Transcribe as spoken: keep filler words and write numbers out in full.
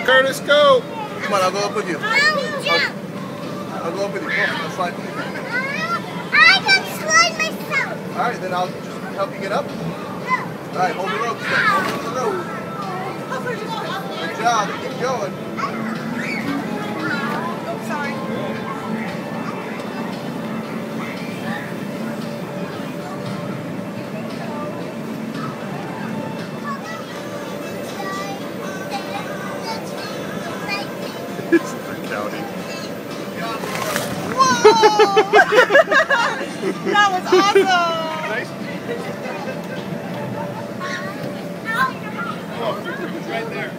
Curtis, go! Come on, I'll go up with you. I'll, I'll go up with you. Come on, I'll slide. I can slide myself. All right, then I'll just help you get up. All right, hold the rope. Hold the rope. Good job. Keep going. Oh, sorry. Counting. Whoa! That was awesome! Nice. Oh, it's right there.